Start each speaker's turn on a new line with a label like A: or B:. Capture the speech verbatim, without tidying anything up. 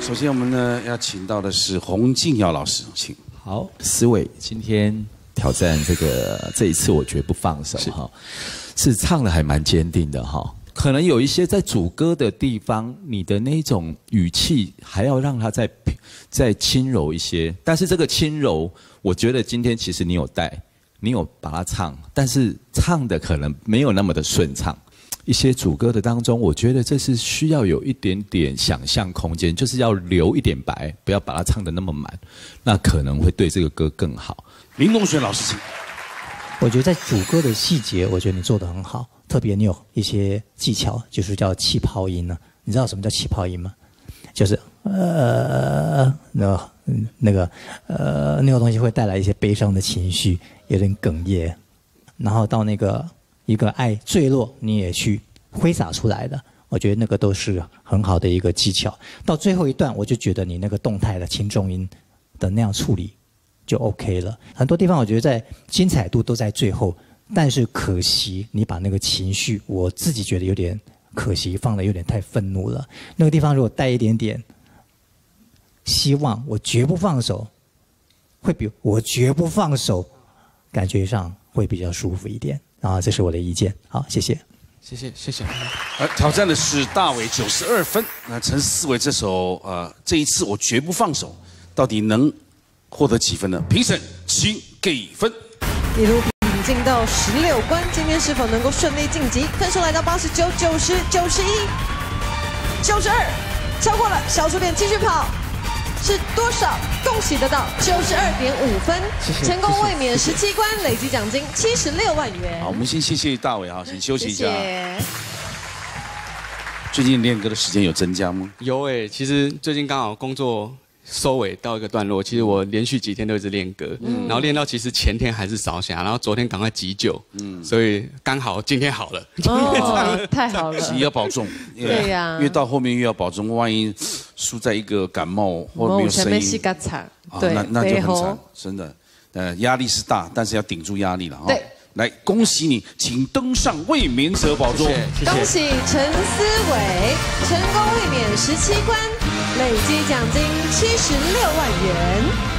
A: 首先我们呢要请到的是洪敬尧老师，请。
B: 好，思伟今天挑战这个这一次我绝不放手哈，是唱的还蛮坚定的哈。可能有一些在主歌的地方，你的那种语气还要让它再再轻柔一些。但是这个轻柔，我觉得今天其实你有带，你有把它唱，但是唱的可能没有那么的顺畅。一些主歌的当中，我觉得这是需要有一点点想象空间，就是要留一点白，不要把它唱得那么满，那可能会对这个歌更好。
A: 林东玄老师，请。
C: 我觉得在主歌的细节，我觉得你做得很好，特别你有一些技巧，就是叫气泡音呢。你知道什么叫气泡音吗？就是呃，那个那个呃那个东西会带来一些悲伤的情绪，有点哽咽，然后到那个。一个爱坠落，你也去挥洒出来的，我觉得那个都是很好的一个技巧。到最后一段，我就觉得你那个动态的轻重音的那样处理就 OK 了。很多地方我觉得在精彩度都在最后，但是可惜你把那个情绪，我自己觉得有点可惜，放的有点太愤怒了。那个地方如果带一点点希望，我绝不放手，会比我绝不放手，感觉上会比较舒服一点。啊，这是我的意见。好，谢谢，
D: 谢谢，谢谢。
A: 呃，挑战的是大伟九十二分。那陈思伟这首呃，这一次我绝不放手，到底能获得几分呢？评审请给分。
E: 一路挺进到十六关，今天是否能够顺利晋级？分数来到八十九、九十、九十一、九十二，超过了，小数点继续跑。是多少？恭喜得到九十二点五分，
D: 谢谢
E: 成功卫冕十七关，累计奖金七十六万元。
A: 好，我们先谢谢大伟啊，先休息一下。
E: 谢谢。
A: 最近练歌的时间有增加吗？
D: 有诶、欸，其实最近刚好工作收尾到一个段落，其实我连续几天都一直练歌，嗯、然后练到其实前天还是少下，然后昨天赶快急救，嗯，所以刚好今天好了。
E: 哦，太好了！
A: 也要保重。
E: 对呀、啊，
A: 越到后面越要保重，万一输在一个感冒或没有声音，
E: 啊，对，
A: 那那就很惨，真的。呃，压力是大，但是要顶住压力了哈。
E: 对，
A: 来恭喜你，请登上卫冕者宝座。
E: 恭喜陈思伟成功卫冕十七关，累计奖金七十六万元。